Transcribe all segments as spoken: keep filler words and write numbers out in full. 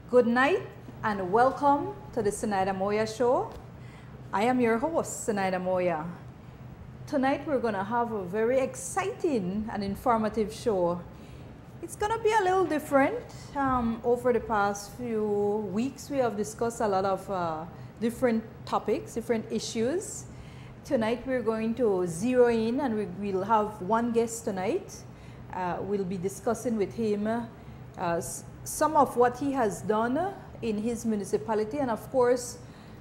Good night and welcome to the Zenaida Moya Show. I am your host, Zenaida Moya. Tonight we're going to have a very exciting and informative show. It's going to be a little different. Um, over the past few weeks we have discussed a lot of uh, different topics, different issues. Tonight we're going to zero in and we will have one guest tonight. Uh, we'll be discussing with him uh, some of what he has done in his municipality and of course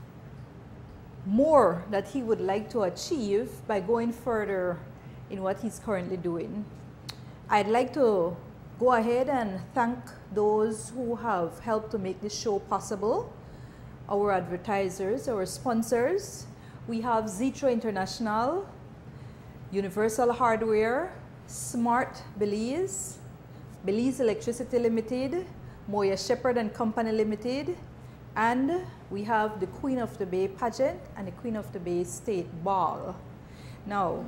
more that he would like to achieve by going further in what he's currently doing. I'd like to go ahead and thank those who have helped to make this show possible. Our advertisers, our sponsors. We have Zetro International, Universal Hardware, Smart Belize, Belize Electricity Limited, Moya Shepherd and Company Limited, and we have the Queen of the Bay pageant and the Queen of the Bay State Ball. Now,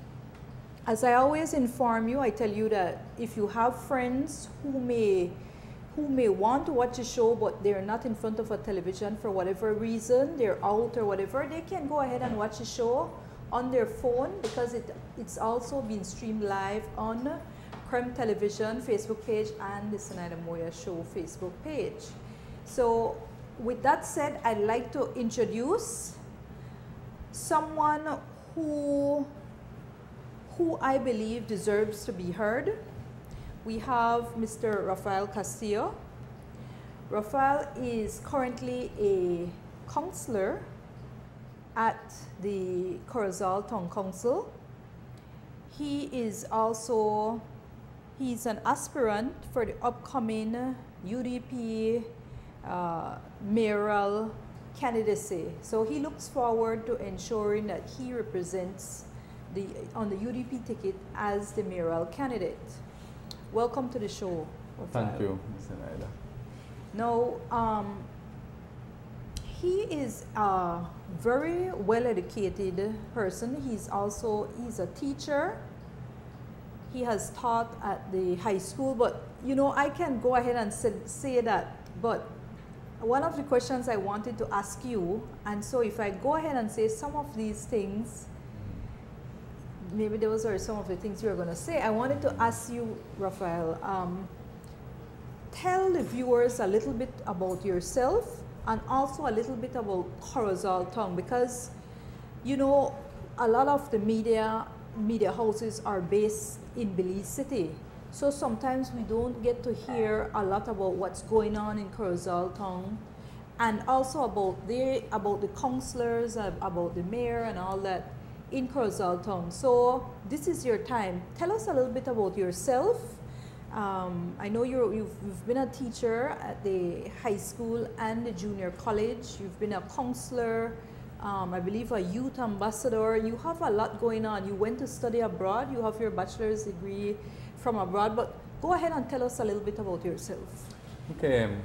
as I always inform you, I tell you that if you have friends who may, who may want to watch a show but they're not in front of a television for whatever reason, they're out or whatever, they can go ahead and watch the show on their phone because it, it's also being streamed live on Creme Television Facebook page and the Zenaida Moya Show Facebook page. So with that said, I'd like to introduce someone who, who I believe deserves to be heard. We have Mister Rafael Castillo. Rafael is currently a counselor at the Corozal Town Council. He is also He's an aspirant for the upcoming U D P uh, mayoral candidacy. So he looks forward to ensuring that he represents the, on the U D P ticket as the mayoral candidate. Welcome to the show, Rafael. Thank you, Miz Zenaida. Now, um, he is a very well-educated person. He's also, he's a teacher. He has taught at the high school, but you know, I can go ahead and say, say that, but one of the questions I wanted to ask you, and so if I go ahead and say some of these things, maybe those are some of the things you're going to say. I wanted to ask you, Rafael, um, tell the viewers a little bit about yourself and also a little bit about Corozal Town, because you know, a lot of the media media houses are based in Belize City. So sometimes we don't get to hear a lot about what's going on in Corozal Town and also about the, about the councillors, about the mayor and all that in Corozal Town. So this is your time. Tell us a little bit about yourself. Um, I know you're, you've, you've been a teacher at the high school and the junior college. You've been a councillor. Um, I believe a youth ambassador. You have a lot going on. You went to study abroad. You have your bachelor's degree from abroad. But go ahead and tell us a little bit about yourself. Okay. Um,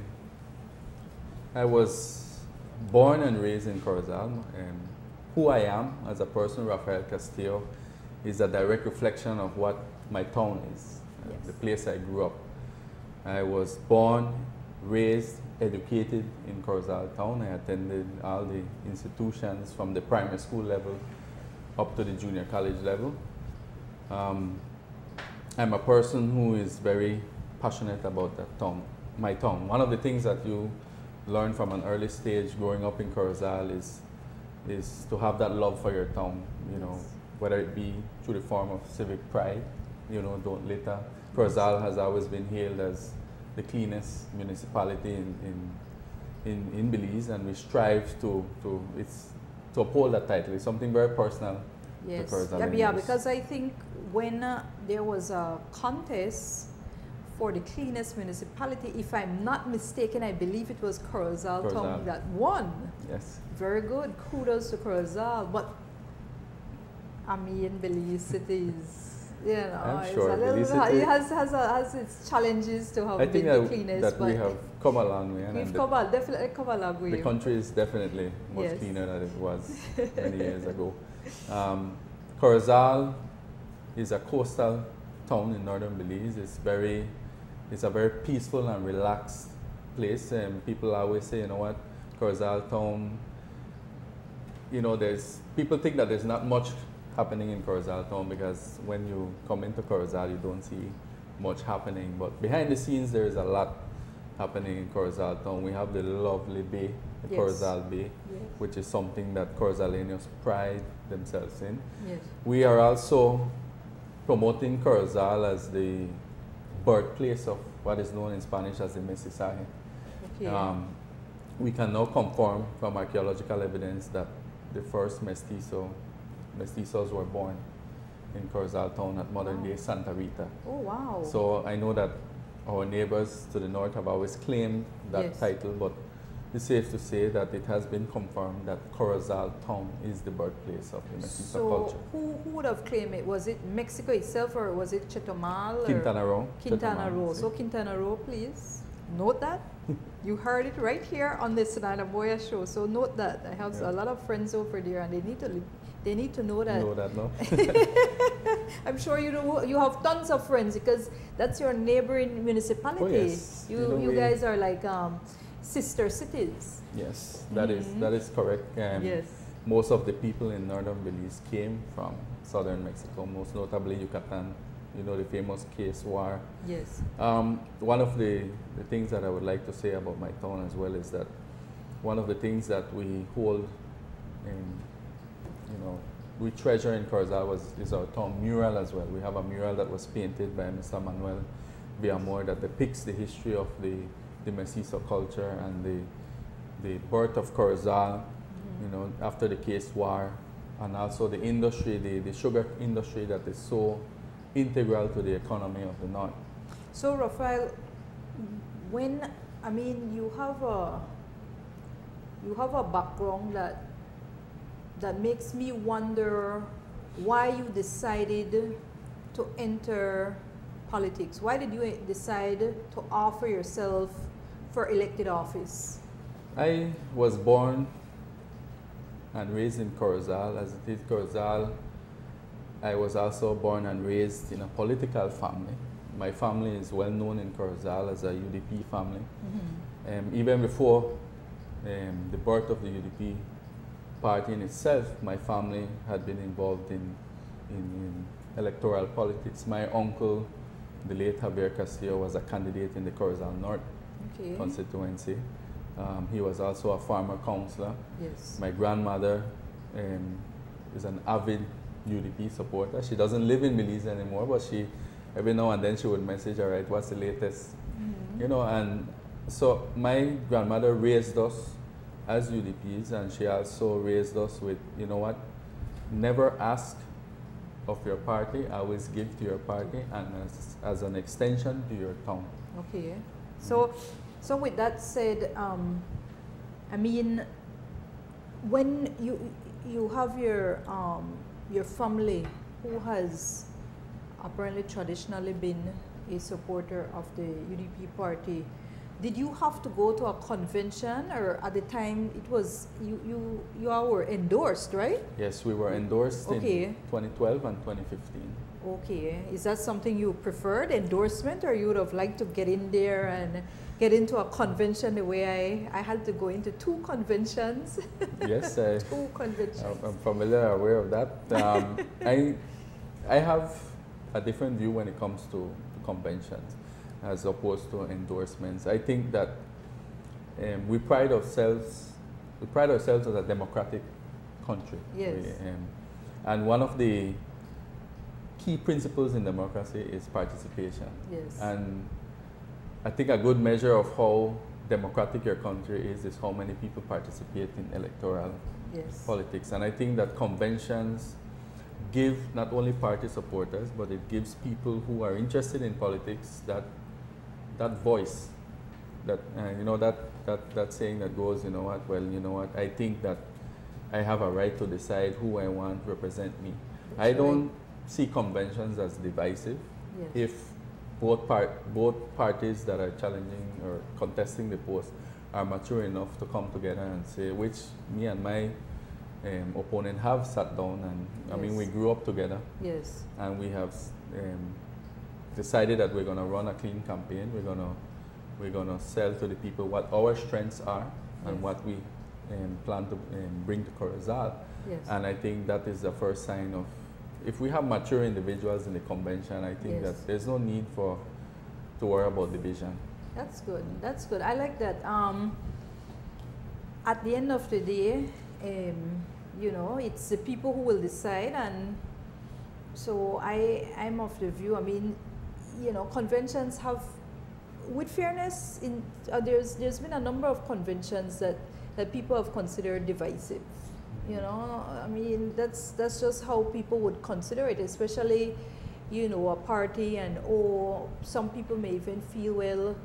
I was born and raised in Corozal. Um, who I am as a person, Rafael Castillo, is a direct reflection of what my town is, yes. uh, the place I grew up. I was born, raised, educated in Corozal Town. I attended all the institutions from the primary school level up to the junior college level. Um, I'm a person who is very passionate about that town, my town. One of the things that you learn from an early stage growing up in Corozal is, is to have that love for your town, you know, whether it be through the form of civic pride, you know, don't litter. Corozal has always been hailed as the cleanest municipality in, in, in, in Belize, and we strive to, to, it's, to uphold that title. It's something very personal. Yes, to yeah, yeah, because I think when uh, there was a contest for the cleanest municipality, if I'm not mistaken, I believe it was Corozal Town that won. Yes. Very good, kudos to Corozal, but I mean, Belize City is, you know, I'm it's sure a little, City, it has, has, a, has its challenges to have I been think the that, cleanest. that but we have come a long way. And we've the, come a, definitely come a long way. The country is definitely much yes. cleaner than it was many years ago. Um, Corozal is a coastal town in northern Belize. It's very, it's a very peaceful and relaxed place. Um, people always say, you know what, Corozal Town, you know, there's, people think that there's not much happening in Corozal Town because when you come into Corozal, you don't see much happening. But behind the scenes, there is a lot happening in Corozal Town. We have the lovely bay, the Yes. Corozal Bay, Yes. which is something that Corozaleños pride themselves in. Yes. We are also promoting Corozal as the birthplace of what is known in Spanish as the Mestizaje. Okay. Um, we can now confirm from archaeological evidence that the first mestizo, mestizos were born in Corozal Town at modern Wow. day Santa Rita. Oh, wow. So I know that our neighbors to the north have always claimed that Yes. title, but it's safe to say that it has been confirmed that Corozal Town is the birthplace of the mestizo So culture. who, who would have claimed it? Was it Mexico itself or was it Chetumal? or- Quintana Roo. Quintana Chetumal, Roo. see. So Quintana Roo, please note that. You heard it right here on the Sonata Boya show. So note that. I have Yeah. a lot of friends over there, and they need to li- they need to know that. Know that, no? I'm sure you know you have tons of friends because that's your neighboring municipality. Oh, yes. You You know, you we- guys are like um, sister cities. Yes, that is Mhm. that is correct. Um, Yes. Most of the people in northern Belize came from southern Mexico, most notably Yucatan. You know, the famous Case War. Yes. Um, one of the, the things that I would like to say about my town as well is that one of the things that we hold in, you know, we treasure in Corozal was, is our town mural as well. We have a mural that was painted by Mister Manuel Villamor that depicts the history of the, the Mestizo culture and the, the birth of Corozal, you know, after the Case War, and also the industry, the, the sugar industry that is so integral to the economy of the north. So Rafael, when I mean you have a you have a background that that makes me wonder why you decided to enter politics. Why did you decide to offer yourself for elected office? I was born and raised in Corozal. As it is Corozal, I was also born and raised in a political family. My family is well known in Corozal as a U D P family. Mm-hmm. Um, even before um, the birth of the U D P party in itself, my family had been involved in, in, in electoral politics. My uncle, the late Javier Castillo, was a candidate in the Corozal North Okay. constituency. Um, he was also a farmer councillor. Yes. My grandmother um, is an avid U D P supporter. She doesn't live in Belize anymore, but she, every now and then she would message, all right, what's the latest? Mm-hmm. You know, and so my grandmother raised us as U D Ps, and she also raised us with, you know what, never ask of your party, always give to your party, and as, as an extension to your town. Okay. So, so with that said, um, I mean, when you you have your um, your family who has apparently traditionally been a supporter of the U D P party, did you have to go to a convention, or at the time it was you you you all were endorsed, right? Yes, we were endorsed Okay. in twenty twelve and twenty fifteen. Okay, is that something you preferred, endorsement, or you would have liked to get in there and get into a convention the way I, I had to go into two conventions? Yes, I, Two conventions. I'm familiar, aware of that. Um, I, I have a different view when it comes to, to conventions as opposed to endorsements. I think that um, we pride ourselves, we pride ourselves as a democratic country. Yes. We, um, and one of the key principles in democracy is participation. Yes. And I think a good measure of how democratic your country is is how many people participate in electoral Yes. politics. And I think that conventions give not only party supporters, but it gives people who are interested in politics that that voice, that uh, you know that that that saying that goes, you know what? Well, you know what? I think that I have a right to decide who I want represent me. That's I don't right. see conventions as divisive. Yes. If both part both parties that are challenging or contesting the post are mature enough to come together and say, which me and my um, opponent have sat down, and I mean, we Yes. grew up together, Yes. and we have um, decided that we're going to run a clean campaign. We're going to we're going to sell to the people what our strengths are and Yes. what we um, plan to um, bring to Corozal. Yes. And I think that is the first sign of, if we have mature individuals in the convention, I think Yes. that there's no need for to worry about division. That's good. That's good. I like that. Um, at the end of the day, um, you know, it's the people who will decide, and so I, I'm of the view. I mean, you know, conventions have, with fairness, in uh, there's there's been a number of conventions that that people have considered divisive. You know, I mean, that's that's just how people would consider it, especially, you know, a party, and or some people may even feel, well,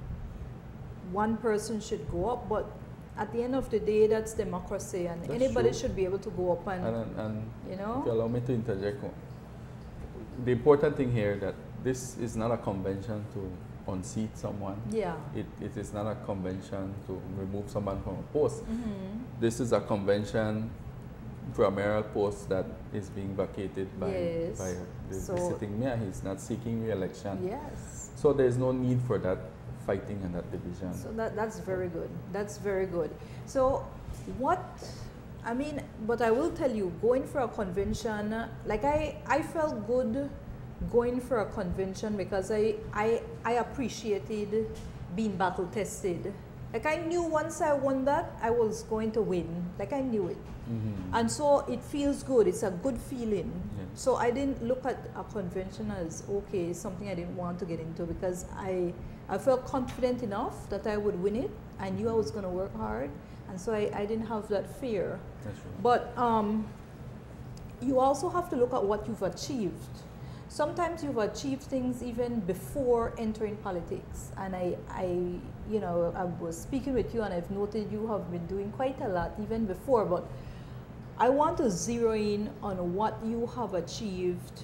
one person should go up, but at the end of the day, that's democracy, and That's anybody true. should be able to go up and, And, and you know. if you allow me to interject, the important thing here that this is not a convention to unseat someone. Yeah. It, it is not a convention to remove someone from a post. Mm-hmm. This is a convention for a mayoral post that is being vacated by, Yes. by the, So- the sitting mayor. He's not seeking re-election. Yes. So there's no need for that fighting and that division. So that, that's very good. That's very good. So what, I mean, but I will tell you, going for a convention, like I, I felt good going for a convention because I, I, I appreciated being battle tested. Like I knew once I won that, I was going to win. Like I knew it. Mm-hmm. And so it feels good. It's a good feeling. Yeah. So I didn't look at a convention as, okay, something I didn't want to get into, because I, I felt confident enough that I would win it. I knew I was going to work hard. And so I, I didn't have that fear. That's right. But um, you also have to look at what you've achieved. Sometimes you've achieved things even before entering politics. And I, I, you know, I was speaking with you and I've noted you have been doing quite a lot even before. But I want to zero in on what you have achieved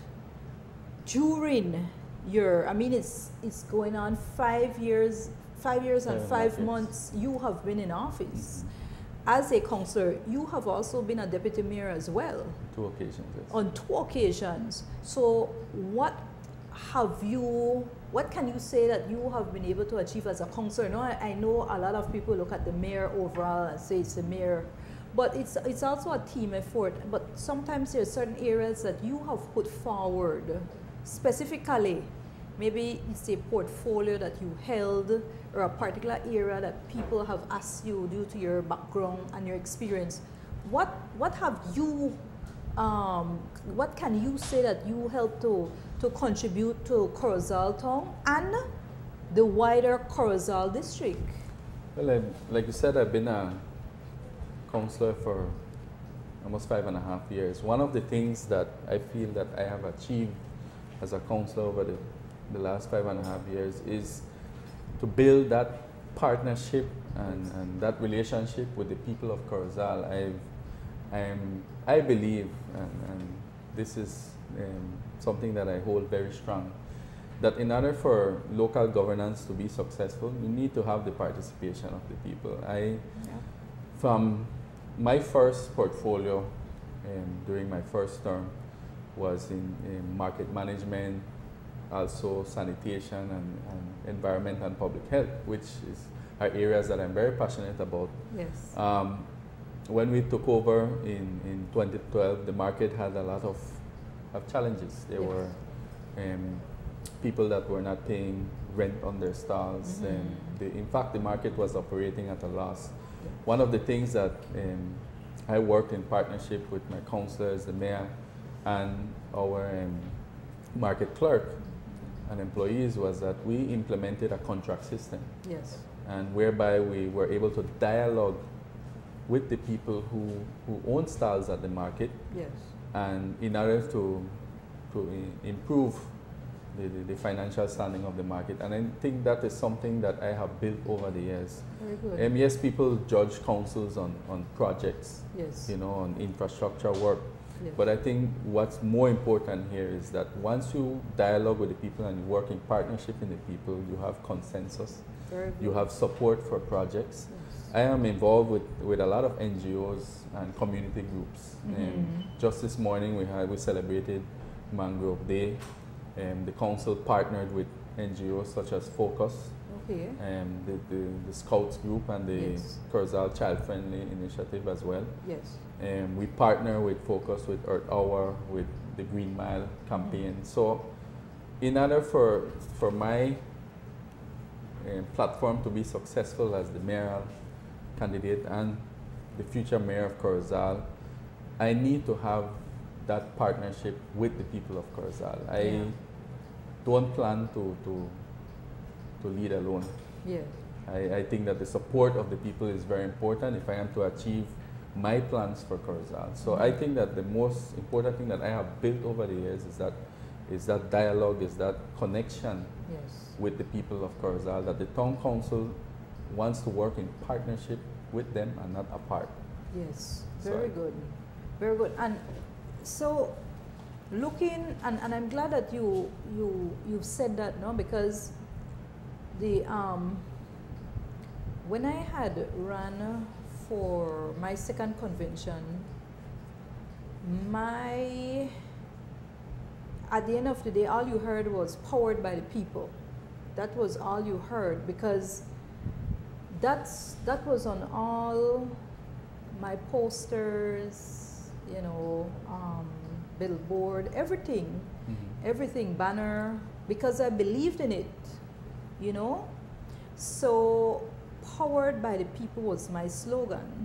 during your, I mean, it's, it's going on five years, five years and Five and a five half years. months you have been in office. Mhm. As a councillor, you have also been a deputy mayor as well, Two occasions, yes. on two occasions. So what have you, what can you say that you have been able to achieve as a councillor? No, I, I know a lot of people look at the mayor overall and say it's the mayor, but it's, it's also a team effort. But sometimes there are certain areas that you have put forward specifically. Maybe it's a portfolio that you held, or a particular area that people have asked you due to your background and your experience. What, what have you, um, what can you say that you helped to, to contribute to Corozal Town and the wider Corozal district? Well, I, like you said, I've been a councillor for almost five and a half years. One of the things that I feel that I have achieved as a councillor over the, the last five and a half years is to build that partnership and, and that relationship with the people of Corozal. I've, I'm, I believe, and, and this is um, something that I hold very strong, that in order for local governance to be successful, you need to have the participation of the people. I, Yeah. from my first portfolio um, during my first term was in, in market management, also sanitation and, and environment and public health, which is are areas that I'm very passionate about. Yes. Um, when we took over in, in twenty twelve, the market had a lot of, of challenges. There Yes. were um, people that were not paying rent on their stalls, Mhm. and the, in fact the market was operating at a loss. One of the things that um, I worked in partnership with my councillors, the mayor, and our um, market clerk and employees was that we implemented a contract system, Yes. and whereby we were able to dialogue with the people who, who own stalls at the market, Yes. and in order to, to i- improve the, the, the financial standing of the market. And I think that is something that I have built over the years. Very good. Um, yes, people judge councils on, on projects, Yes. you know, on infrastructure work. Yes. But I think what's more important here is that once you dialogue with the people and you work in partnership with the people, you have consensus, Very good. you have support for projects. Yes. I am involved with, with a lot of N G Os and community groups. Um, Mhm. just this morning we had we celebrated Mangrove Day. Um, the council partnered with N G Os such as Focus Okay. Um, the, the, the Scouts group and the Yes. Corozal Child Friendly Initiative as well. Yes. Um, we partner with Focus, with Earth Hour, with the Green Mile campaign. Mm-hmm. So in order for, for my um, platform to be successful as the mayoral candidate and the future mayor of Corozal, I need to have that partnership with the people of Corozal. I Yeah. don't plan to, to, to lead alone. Yeah. I, I think that the support of the people is very important if I am to achieve my plans for Corozal. So I think that the most important thing that I have built over the years is that is that dialogue, is that connection Yes. with the people of Corozal, that the town council wants to work in partnership with them and not apart. Yes. So Very I- good. Very good. And so looking, and, and I'm glad that you you you've said that, no, because the um when I had run for my second convention, my at the end of the day, all you heard was powered by the people. That was all you heard, because that's that was on all my posters, you know, um, billboard, everything, Mhm. everything, banner, because I believed in it, you know. So powered by the people was my slogan,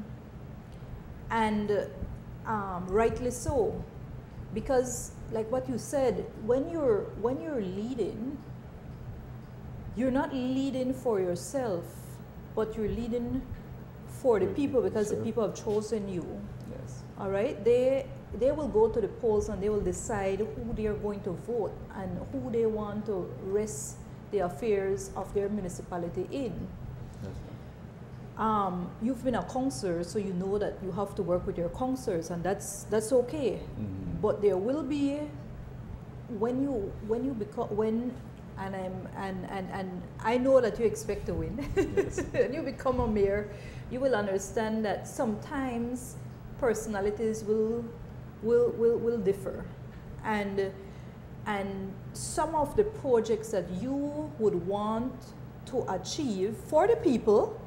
and um, rightly so, because like what you said, when you're when you're leading, you're not leading for yourself, but you're leading for the For the people, people, because the sure. people have chosen you. Yes. All right, they they will go to the polls and they will decide who they are going to vote and who they want to rest the affairs of their municipality in. Yes, sir. Um, you've been a counselor, so you know that you have to work with your counselors, and that's that's okay. Mhm. But there will be, when you when you become when and I'm and, and and I know that you expect to win. Yes. When you become a mayor, you will understand that sometimes personalities will will will, will differ, and and some of the projects that you would want to achieve for the people,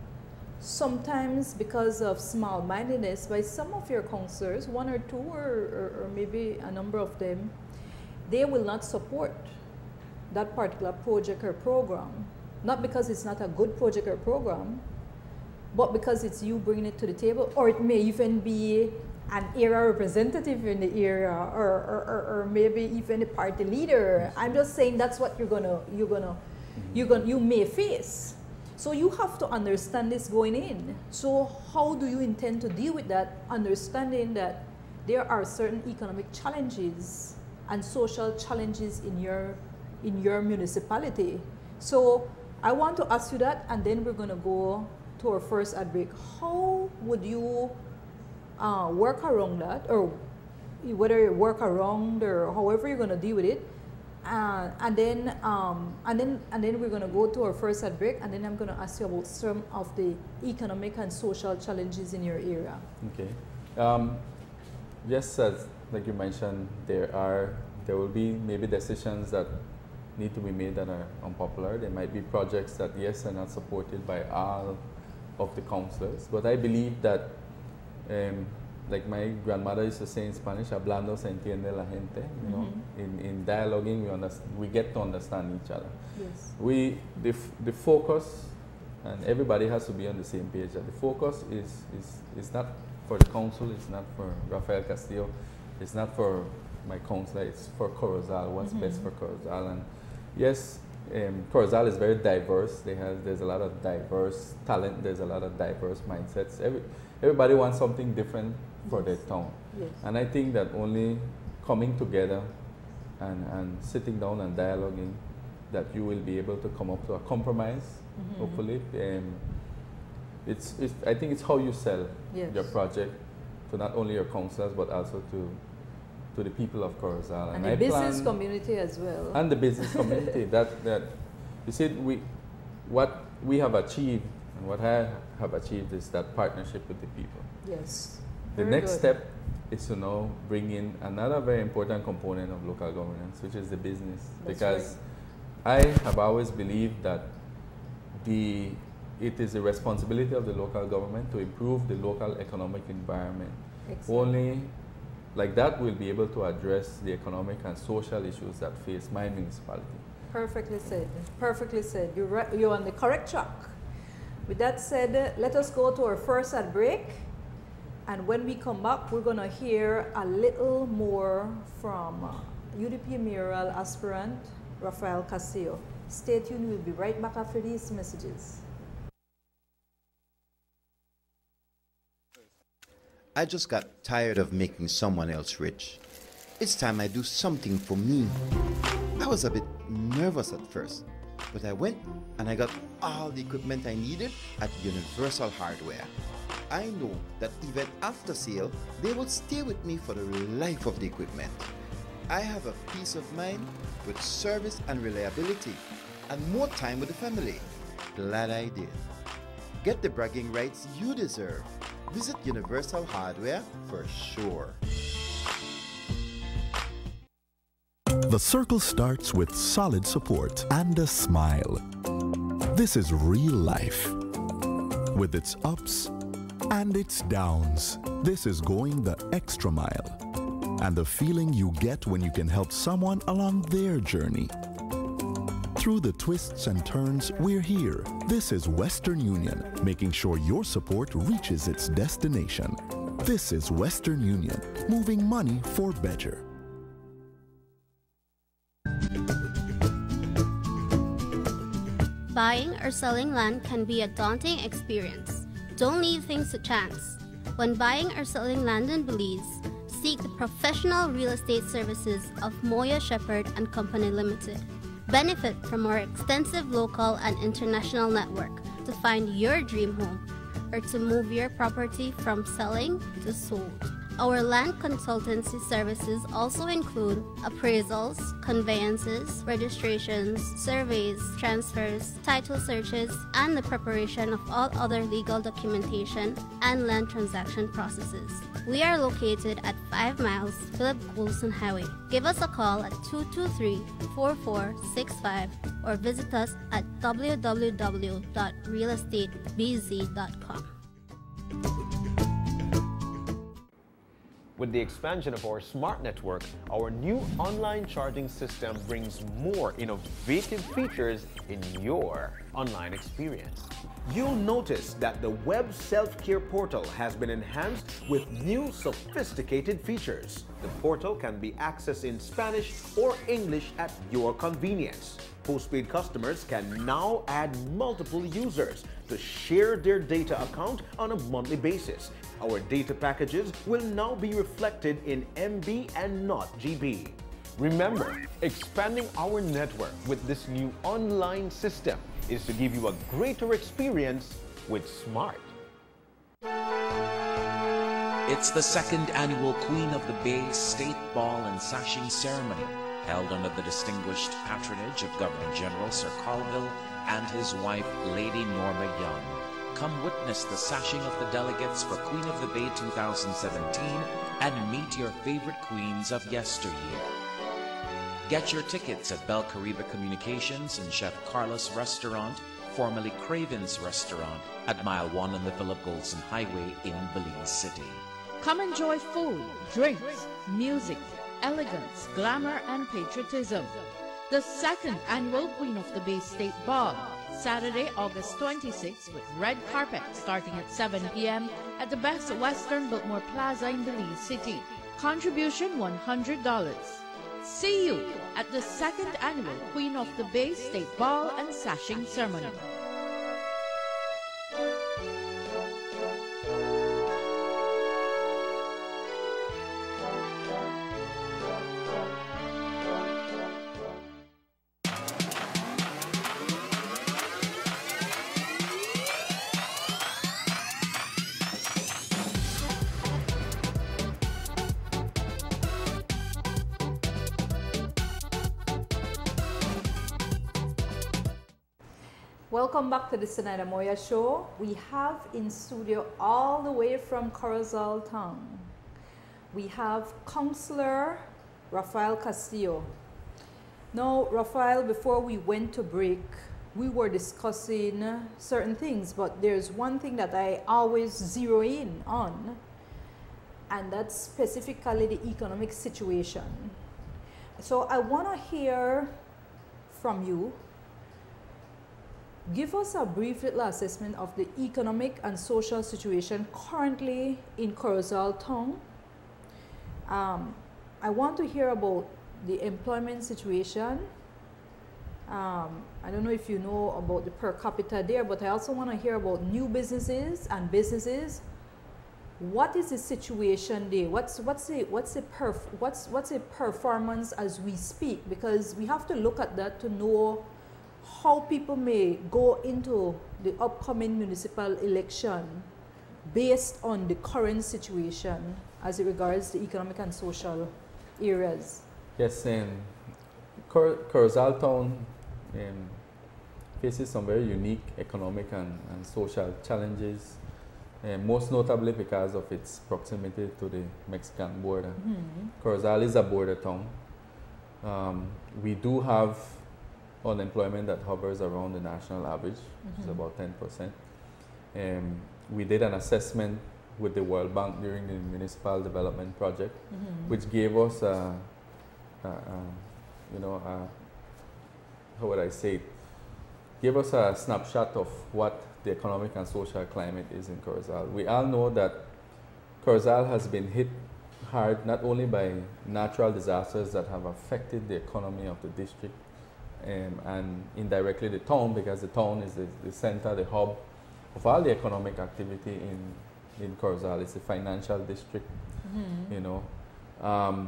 sometimes because of small-mindedness by some of your counselors, one or two or, or, or maybe a number of them, they will not support that particular project or program. Not because it's not a good project or program, but because it's you bringing it to the table, or it may even be an area representative in the area, or, or, or, or maybe even a party leader. I'm just saying that's what you're gonna you're gonna you're gonna you may face. So you have to understand this going in. So how do you intend to deal with that, understanding that there are certain economic challenges and social challenges in your in your municipality? So I want to ask you that, and then we're gonna go to our first ad break. How would you uh, work around that, or whether you work around or however you're gonna deal with it? Uh, and then, um, and then, and then we're going to go to our first ad break, and then I'm going to ask you about some of the economic and social challenges in your area. Okay. Um, yes, as like you mentioned, there are there will be maybe decisions that need to be made that are unpopular. There might be projects that yes are not supported by all of the councillors, but I believe that. Um, Like my grandmother used to say in Spanish, hablando se entiende la gente. You know, Mhm. in, in dialoguing, we, understand, we get to understand each other. Yes. We, the, f- the focus, and everybody has to be on the same page, that the focus is, is, is not for the council, it's not for Rafael Castillo, it's not for my councillor, it's for Corozal, what's best Mhm. for Corozal. And yes, um, Corozal is very diverse. They have, there's a lot of diverse talent, there's a lot of diverse mindsets. Every, everybody wants something different for Yes. their town. Yes. And I think that only coming together and, and sitting down and dialoguing, that you will be able to come up to a compromise, Mhm. hopefully. Um, it's, it's, I think it's how you sell Yes. your project to not only your councillors, but also to, to the people of Corozal. And I the business plan- community as well. and the business community. that, that, you see, we, what we have achieved and what I have achieved is that partnership with the people. Yes. The Very next good. step is to now bring in another very important component of local governance, which is the business. That's because I have always believed that the, it is the responsibility of the local government to improve the local economic environment. Excellent. Only like that we'll be able to address the economic and social issues that face my municipality. Perfectly said, perfectly said. You're, right, you're on the correct track. With that said, let us go to our first ad break. And when we come back, we're going to hear a little more from uh, U D P mayoral aspirant Rafael Castillo. Stay tuned, we'll be right back after these messages. I just got tired of making someone else rich. It's time I do something for me. I was a bit nervous at first, but I went and I got all the equipment I needed at Universal Hardware. I know that even after sale, they will stay with me for the life of the equipment. I have a peace of mind with service and reliability, and more time with the family. Glad I did. Get the bragging rights you deserve. Visit Universal Hardware for sure. The circle starts with solid support and a smile. This is real life. With its ups and its downs, this is going the extra mile. And the feeling you get when you can help someone along their journey. Through the twists and turns, we're here. This is Western Union, making sure your support reaches its destination. This is Western Union, moving money for better. Buying or selling land can be a daunting experience. Don't leave things to chance. When buying or selling land in Belize, seek the professional real estate services of Moya Shepherd and Company Limited. Benefit from our extensive local and international network to find your dream home or to move your property from selling to sold. Our land consultancy services also include appraisals, conveyances, registrations, surveys, transfers, title searches, and the preparation of all other legal documentation and land transaction processes. We are located at five miles Philip Coulson Highway. Give us a call at two two three, four four six five or visit us at w w w dot real estate b z dot com. With the expansion of our smart network, our new online charging system brings more innovative features in your online experience. You'll notice that the web self-care portal has been enhanced with new sophisticated features. The portal can be accessed in Spanish or English at your convenience. Postpaid customers can now add multiple users to share their data account on a monthly basis. Our data packages will now be reflected in M B and not G B. Remember, expanding our network with this new online system is to give you a greater experience with Smart. It's the second annual Queen of the Bay State Ball and Sashing Ceremony, held under the distinguished patronage of Governor General Sir Colville and his wife, Lady Norma Young. Come witness the sashing of the delegates for Queen of the Bay two thousand seventeen and meet your favorite queens of yesteryear. Get your tickets at Bel Caribe Communications and Chef Carlos Restaurant, formerly Craven's Restaurant, at Mile one on the Philip Goldson Highway in Belize City. Come enjoy food, drinks, music, elegance, glamour, and patriotism. The second annual Queen of the Bay State Ball, Saturday, August twenty-sixth, with red carpet starting at seven p m at the Best Western Biltmore Plaza in Belize City. Contribution one hundred dollars. See you at the second annual Queen of the Bay State Ball and Sashing Ceremony. Welcome back to the Senator Moya Show. We have in studio all the way from Corozal Town, we have Councillor Rafael Castillo. Now, Rafael, before we went to break, we were discussing certain things, but there's one thing that I always zero in on, and that's specifically the economic situation. So I want to hear from you. Give us a brief little assessment of the economic and social situation currently in Corozal Town. Um, I want to hear about the employment situation. Um, I don't know if you know about the per capita there, but I also want to hear about new businesses and businesses. What is the situation there? What's what's the what's the perf what's what's the performance as we speak? Because we have to look at that to know how people may go into the upcoming municipal election based on the current situation as it regards the economic and social areas. Yes, um, Cor Corozal Town um, faces some very unique economic and, and social challenges, uh, most notably because of its proximity to the Mexican border. Mm-hmm. Corozal is a border town. Um, we do have unemployment that hovers around the national average, mm-hmm. which is about ten percent. Um, we did an assessment with the World Bank during the municipal development project, mm-hmm. which gave us a, a, a you know, a, how would I say it, gave us a snapshot of what the economic and social climate is in Corozal. We all know that Corozal has been hit hard not only by natural disasters that have affected the economy of the district, um, and indirectly the town, because the town is the, the center, the hub of all the economic activity in in Corozal. It's a financial district, mm-hmm. you know. Um,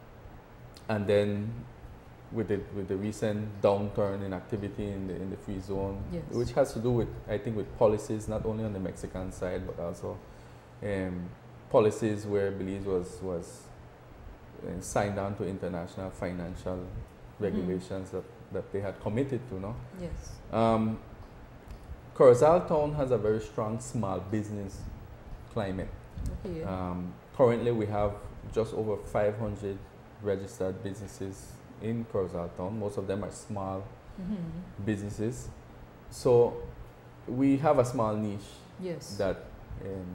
and then with the, with the recent downturn in activity in the, in the free zone, yes. which has to do with, I think, with policies, not only on the Mexican side, but also um, policies where Belize was, was uh, signed on to international financial regulations mm-hmm. that, that they had committed to, no? Yes. Um, Corozal Town has a very strong small business climate. Okay. Um, currently, we have just over five hundred registered businesses in Corozal Town. Most of them are small mm-hmm. businesses. So we have a small niche yes. that um,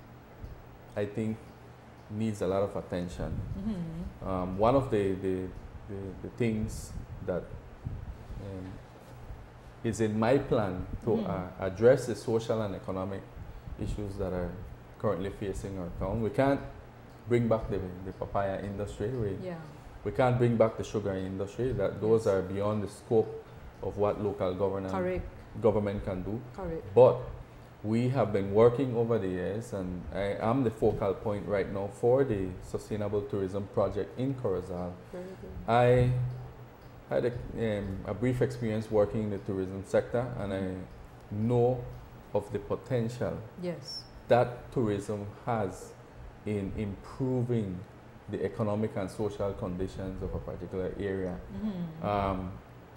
I think needs a lot of attention. Mm-hmm. Um, one of the, the, the, the things that um, is in my plan to mm-hmm. uh, address the social and economic issues that are currently facing our town. We can't bring back the, the papaya industry. We, yeah. we can't bring back the sugar industry. That those yes. are beyond the scope of what local government government can do. Correct. But we have been working over the years, and I am the focal point right now for the Sustainable Tourism Project in Corozal. Very good. I had a, um, a brief experience working in the tourism sector, and I know of the potential yes. that tourism has in improving the economic and social conditions of a particular area. Mm-hmm. um,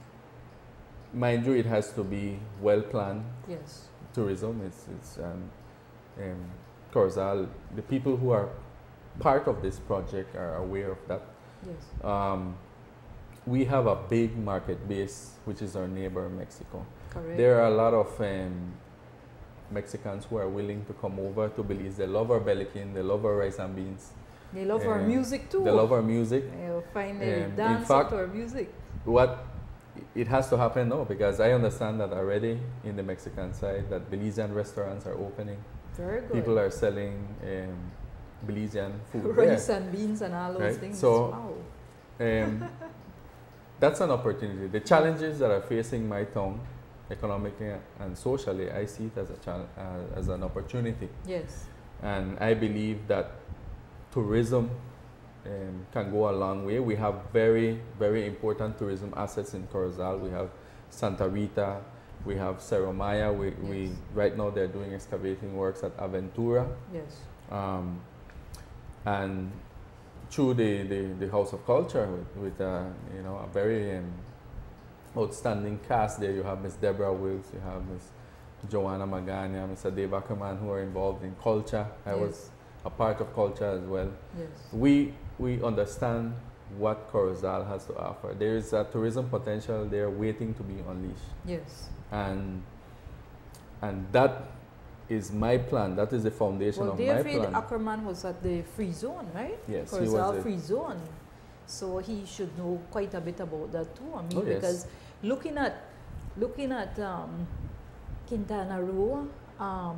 mind you, it has to be well planned. Yes. Tourism, it's, it's um, um, Corozal, the people who are part of this project are aware of that. Yes. Um, we have a big market base, which is our neighbor Mexico. Correct. There are a lot of um, Mexicans who are willing to come over to Belize. They love our belikin, they love our rice and beans. They love um, our music too. They love our music. They'll find they Um, dance in fact, to our music. What it has to happen now, because I understand that already in the Mexican side that Belizean restaurants are opening. Very good. People are selling um, Belizean food. Rice yeah. and beans and all those right? things. So, wow. um, that's an opportunity. The challenges that are facing my town, economically and socially, I see it as a chal uh, as an opportunity. Yes. And I believe that tourism um, can go a long way. We have very, very important tourism assets in Corozal. We have Santa Rita, we have Cerro Maya. We, yes. we right now they're doing excavating works at Aventura. Yes. Um, and through the, the, the House of Culture with, with uh, you know, a very um, outstanding cast there. You have Miss Deborah Wills, you have Miss Joanna Magana, Mister Dave Ackerman, who are involved in culture. I yes. was a part of culture as well. Yes. We, we understand what Corozal has to offer. There is a tourism potential there waiting to be unleashed. Yes. And and that is my plan. That is the foundation Well, of my David plan. Ackerman was at the free zone, right? Yes, he Corozal was. free zone. So he should know quite a bit about that too. I mean, Oh, yes. because looking at looking at um, Quintana Roo, um,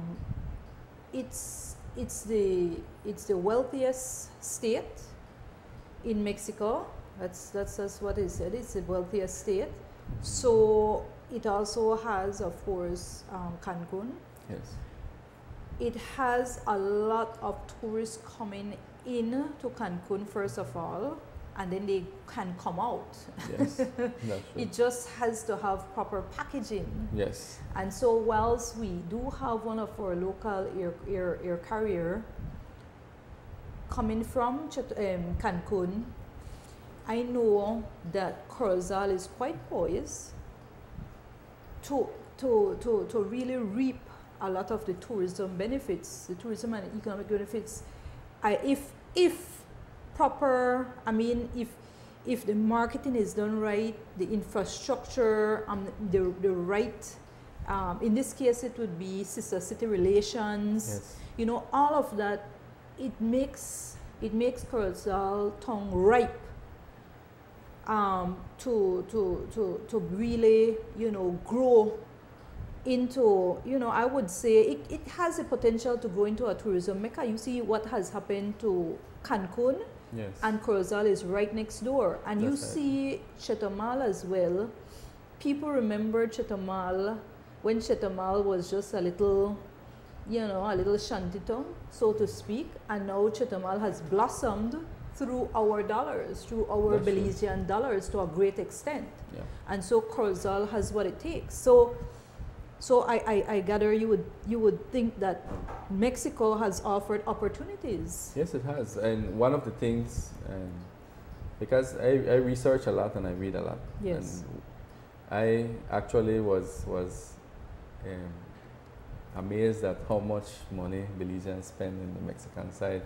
it's it's the it's the wealthiest state in Mexico. That's that's that's what he said. It's the wealthiest state. So it also has, of course, um, Cancun. Yes. It has a lot of tourists coming in to Cancun first of all, and then they can come out. Yes. That's true. It just has to have proper packaging. Yes. And so whilst we do have one of our local air, air, air carrier coming from Chet- um, Cancun, I know that Corozal is quite poised to, to, to, to really reap a lot of the tourism benefits, the tourism and economic benefits. I, if, if proper, I mean, if, if the marketing is done right, the infrastructure, um, the, the right, um, in this case it would be sister city relations, Yes. you know, all of that, it makes, it makes Corozal town ripe um, to, to, to, to really, you know, grow into, you know, I would say it, it has the potential to grow into a tourism mecca. You see what has happened to Cancun, Yes. and Corozal is right next door. And you That's right. see Chetumal as well. People remember Chetumal when Chetumal was just a little, you know, a little shantytown, so to speak. And now Chetumal has blossomed through our dollars, through our That's true. Belizean dollars to a great extent. Yeah. And so Corozal has what it takes. So, so I, I, I gather you would you would think that Mexico has offered opportunities. Yes, it has. And one of the things, um, because I, I research a lot and I read a lot. Yes. And I actually was was um, amazed at how much money Belizeans spend in the Mexican side.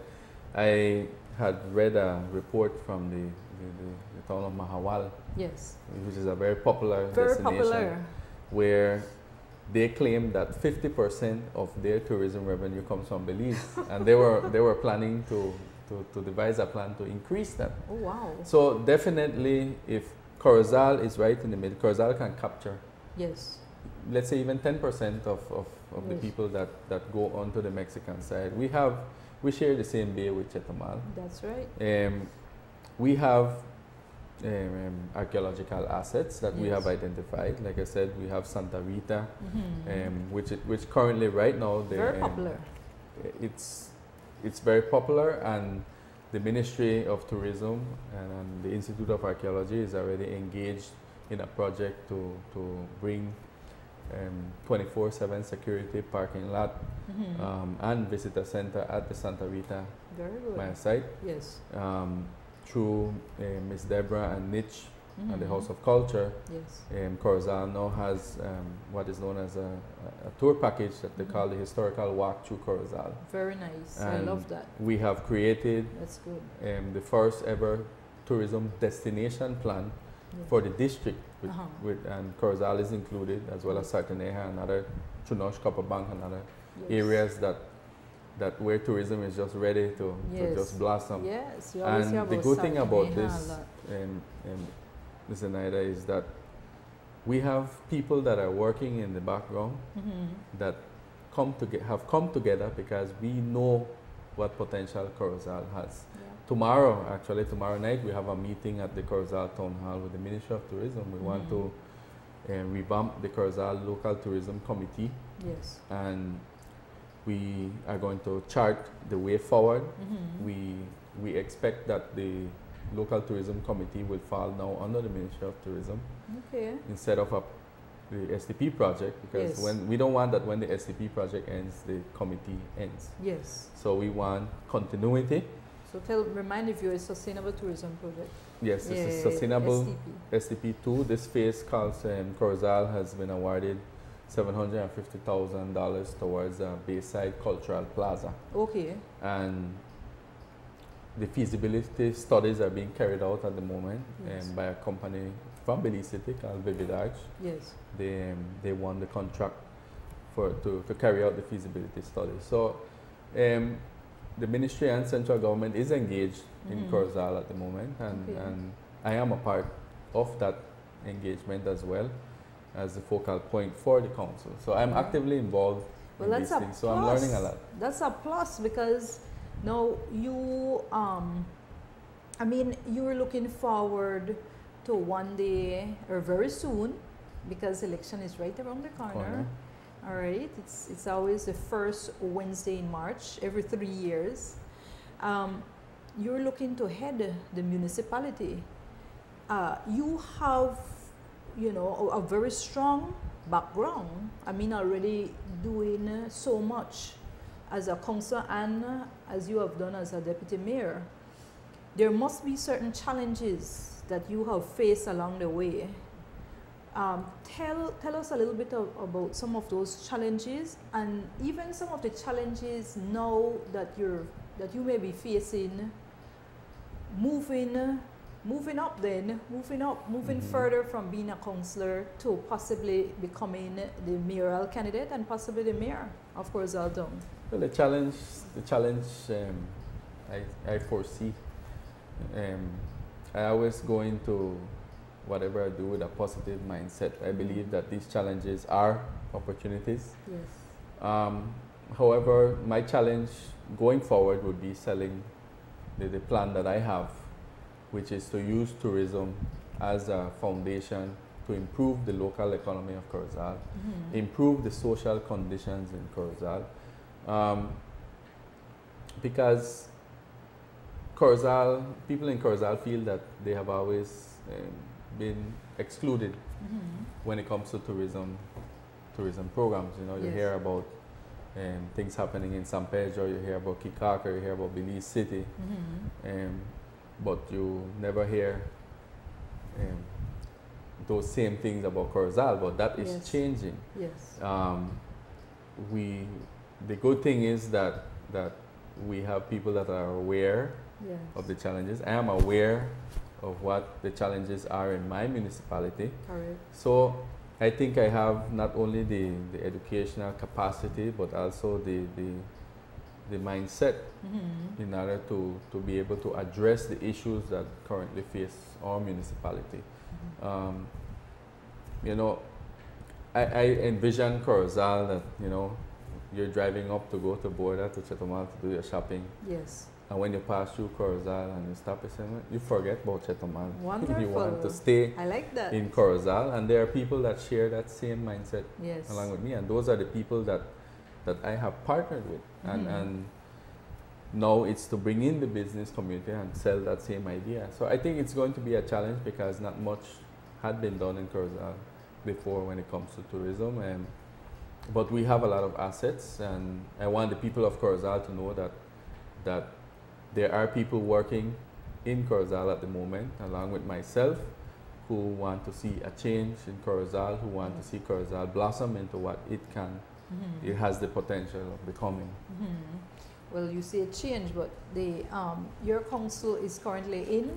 I had read a report from the, the, the, the town of Mahawal, Yes. which is a very popular Very destination, popular. where they claim that fifty percent of their tourism revenue comes from Belize, and they were they were planning to, to, to devise a plan to increase that. Oh, wow. So definitely, if Corozal is right in the middle, Corozal can capture, Yes. let's say, even ten percent of, of, of the Yes. people that, that go onto the Mexican side. We have we share the same bay with Chetumal. That's right. Um, we have um, um, archaeological assets that we Yes. have identified. Like I said, we have Santa Rita, Mhm. um, which it, which currently right now they, Very um, popular. it's it's very popular, and the Ministry of Tourism and, and the Institute of Archaeology is already engaged in a project to to bring um, twenty-four seven security parking lot Mhm. um, and visitor center at the Santa Rita Very good. Maya site Yes. um, through uh, Miss Deborah and Mitch and the Mhm. House of Culture. Yes. Um, Corozal now has um, what is known as a, a tour package that they Mhm. call the Historical Walk through Corozal. Very nice. I And love that. We have created That's good. um, the first ever tourism destination plan Yes. for the district, with, Uh-huh. with, and Corozal is included, as well as Sartaneja and other Chunosh, Copperbank and other Yes. areas that that where tourism is just ready to, to Yes. just blossom. Yes. You always hear And the about good thing about Sartaneja a this, lot. um, um, Mister Naida, is that we have people that are working in the background Mhm. that come to get, have come together because we know what potential Corozal has. Yeah. Tomorrow, actually, tomorrow night, we have a meeting at the Corozal Town Hall with the Ministry of Tourism. We want to uh, revamp the Corozal Local Tourism Committee, Yes. and we are going to chart the way forward. Mhm. We we expect that the local tourism committee will fall now under the Ministry of Tourism Okay. instead of a, the S T P project, because Yes. when we don't want that when the S T P project ends, the committee ends. Yes. So we want continuity. So tell, remind if you're a sustainable tourism project. Yes, it's Yeah, a sustainable S T P. S T P two. This phase called um, Corozal has been awarded seven hundred fifty thousand dollars towards a Bayside Cultural Plaza. Okay. And the feasibility studies are being carried out at the moment Yes. um, by a company from Belize City called Vivid Arch. Yes. They, um, they won the contract for to, to carry out the feasibility study. So um, the ministry and central government is engaged in Mhm. Corozal at the moment, and, Okay. and I am a part of that engagement as well as the focal point for the council. So I'm Yeah. actively involved Well, in that's these a things. plus. So I'm learning a lot. That's a plus because now you, um, I mean, you're looking forward to one day or very soon, because election is right around the corner. Corner. All right, it's it's always the first Wednesday in March every three years. Um, you're looking to head the municipality. Uh, you have, you know, a, a very strong background. I mean, already doing uh, so much as a councillor and uh, as you have done as a deputy mayor. There must be certain challenges that you have faced along the way. Um, tell, tell us a little bit of, about some of those challenges, and even some of the challenges now that you're that you may be facing, moving moving up then, moving up, moving Mhm. further from being a councillor to possibly becoming the mayoral candidate and possibly the mayor of Corozal Town. Well, the challenge, the challenge um, I, I foresee. Um, I always go into whatever I do with a positive mindset. I believe that these challenges are opportunities. Yes. Um, however, my challenge going forward would be selling the, the plan that I have, which is to use tourism as a foundation to improve the local economy of Corozal, Mhm. improve the social conditions in Corozal. Um, because Corozal, people in Corozal feel that they have always um, been excluded Mhm. when it comes to tourism, tourism programs. You know, you Yes. hear about um, things happening in San Pedro, you hear about Kikaka, you hear about Belize City, Mhm. um, but you never hear um, those same things about Corozal. But that is Yes. changing. Yes. Um, we, the good thing is that that we have people that are aware Yes. of the challenges. I am aware of what the challenges are in my municipality. Correct. So I think I have not only the, the educational capacity, but also the, the, the mindset Mhm. in order to, to be able to address the issues that currently face our municipality. Mhm. Um, you know, I, I envision Corozal that, you know, you're driving up to go to border to Chetumal to do your shopping. Yes. And when you pass through Corozal and you stop, you, say, you forget about Chetumal. Wonderful. You want to stay I like that. in Corozal, and there are people that share that same mindset Yes. along with me, and those are the people that that I have partnered with, and Mhm. and now it's to bring in the business community and sell that same idea. So I think it's going to be a challenge because not much had been done in Corozal before when it comes to tourism, and but we have a lot of assets, and I want the people of Corozal to know that that there are people working in Corozal at the moment, along with myself, who want to see a change in Corozal, who want to see Corozal blossom into what it can, Mhm. it has the potential of becoming. Mhm. Well, you say a change, but the um, your council is currently in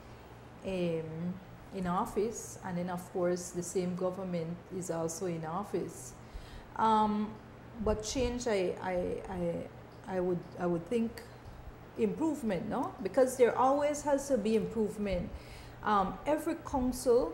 um, in office, and then of course the same government is also in office. Um, but change, I, I, I, I would I would think improvement, no? Because there always has to be improvement. Um, every council,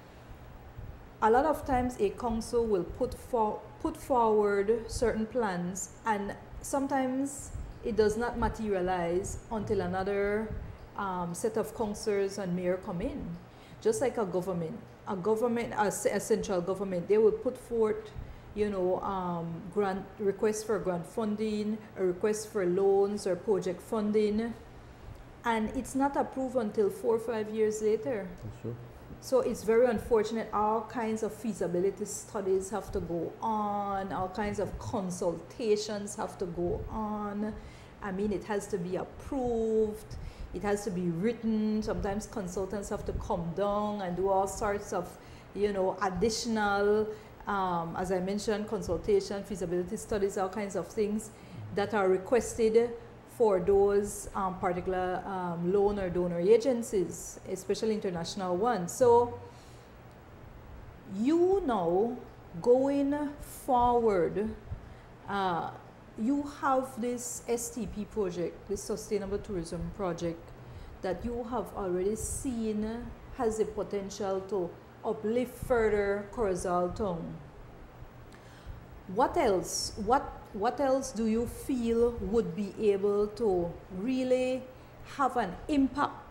a lot of times a council will put for, put forward certain plans, and sometimes it does not materialize until another um, set of councillors and mayor come in. Just like a government, a government, a, a central government, they will put forth, you know, um, grant requests for grant funding, a request for loans or project funding, and it's not approved until four or five years later. Sure. So it's very unfortunate. All kinds of feasibility studies have to go on, all kinds of consultations have to go on. I mean, it has to be approved, it has to be written. Sometimes consultants have to come down and do all sorts of, you know, additional, um, as I mentioned, consultation, feasibility studies, all kinds of things that are requested for those um, particular um, loan or donor agencies, especially international ones. So you know, going forward, uh, you have this S T P project, this Sustainable Tourism Project, that you have already seen has the potential to uplift further Corozal Town. What else? What, what else do you feel would be able to really have an impact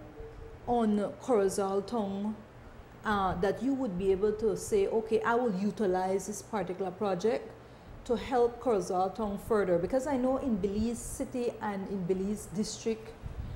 on Corozal Town uh, that you would be able to say, okay, I will utilize this particular project to help Corozal Town further? Because I know in Belize City and in Belize District,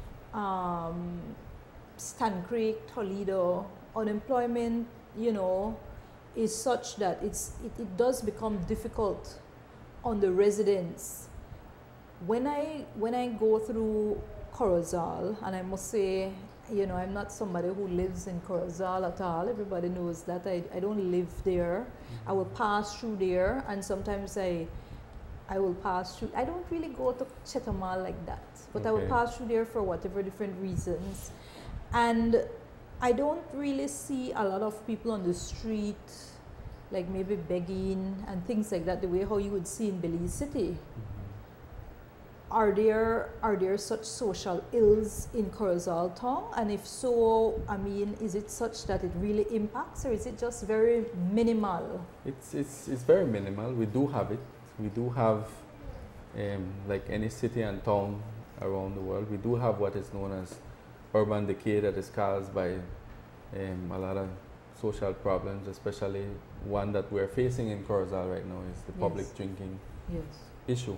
um, Stan Creek, Toledo, unemployment, you know, is such that it's, it, it does become difficult on the residents. When I, when I go through Corozal, and I must say, you know, I'm not somebody who lives in Corozal at all. Everybody knows that. I, I don't live there. Mm-hmm. I will pass through there, and sometimes I, I will pass through. I don't really go to Chetamal like that, but okay. I will pass through there for whatever different reasons. And I don't really see a lot of people on the street, like maybe begging and things like that, the way how you would see in Belize City. Mm-hmm. Are there, are there such social ills in Corozal Town? And if so, I mean, is it such that it really impacts, or is it just very minimal? It's, it's, it's very minimal. We do have it. We do have, um, like any city and town around the world, we do have what is known as urban decay that is caused by um, a lot of social problems, especially one that we're facing in Corozal right now is the yes. public drinking yes. issue.